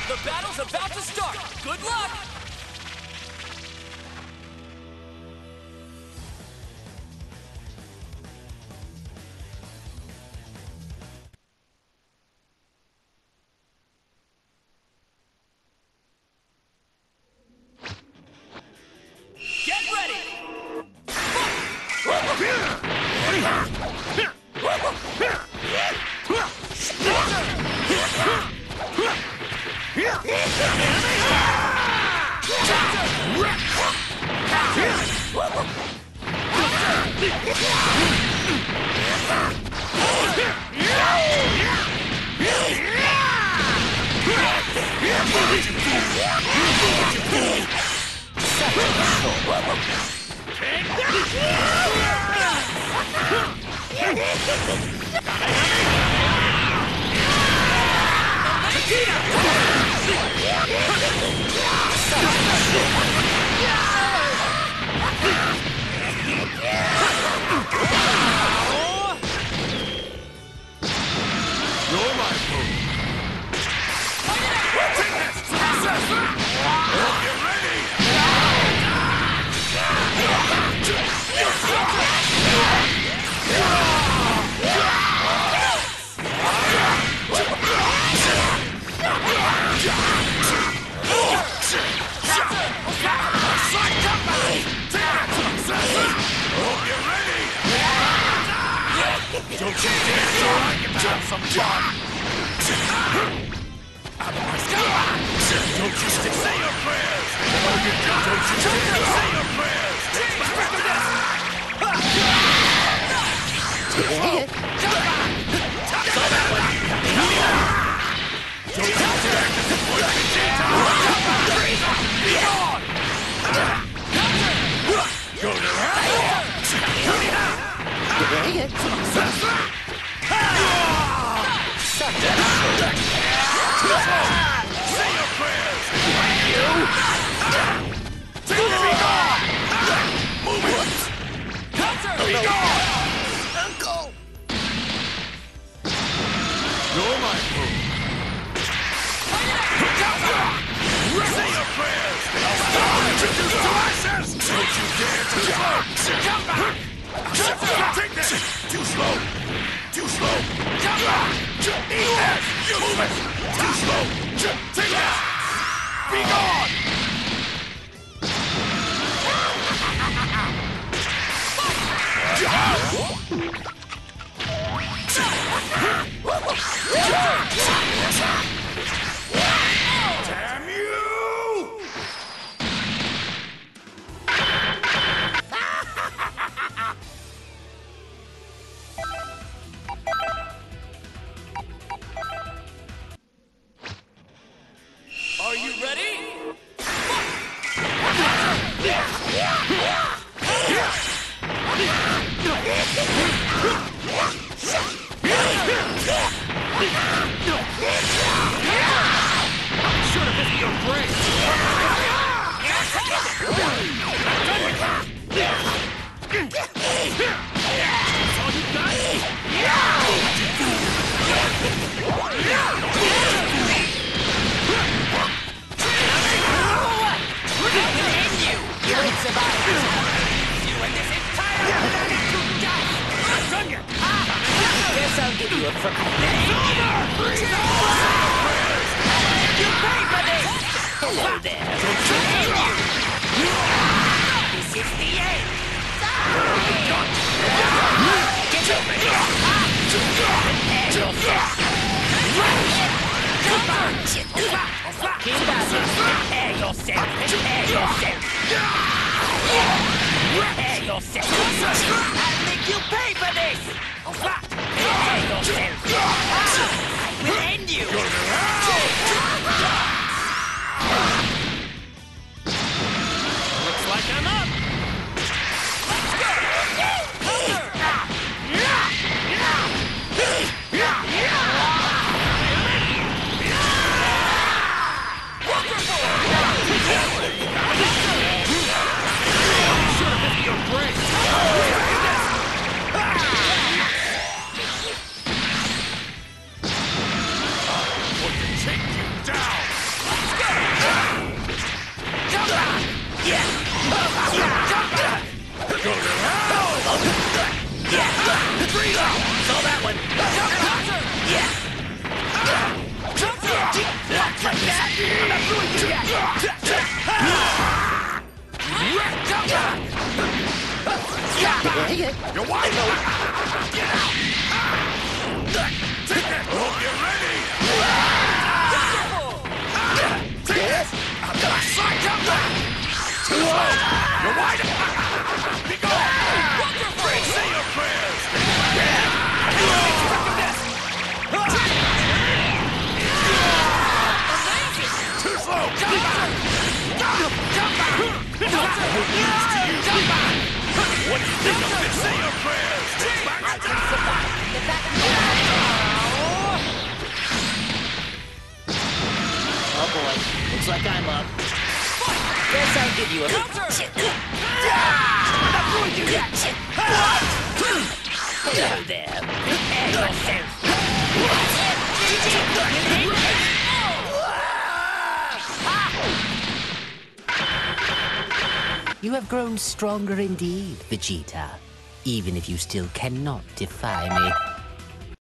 The battle's about to start! Good luck! Get ready! Don't you dare so I can have some fun! Don't you still say your prayers! Don't you dare say your prayers! Don't you dare disappoint me, Jetta! Go to hell! Say your prayers! Be gone! Move it! Be gone! Uncle! You're my fool! Say your prayers! Reduce to ashes! Don't you dare to slow! Come back! Take this! Too slow! Too slow! Come back! Eat that! Move it! Too slow! Take that! Be gone! Damn you! Are you ready? Should have hit your brain! That's all you You won't survive this one. You and this entire planet to dust! Done ya! Guess I'll give you a freaking You pay for this! Hello there! This is the end! Get over here! Prepare yourself! Prepare yourself! Prepare yourself! Prepare yourself! I'll make you pay for this! Prepare yourself! I will end you! Looks like I'm up! Let's go! You're wide open! Get out! Take that! Hope you're ready! Take this! Side jump back! Too slow! You're wide open! Be gone! Say your prayers! Too slow! Jump back! Jump back! Jump back! What do you think of this? Say your prayers! Oh boy, looks like I'm up. Guess I'll give you a counter. Hello there. Prepare yourself. You have grown stronger indeed, Vegeta. Even if you still cannot defy me.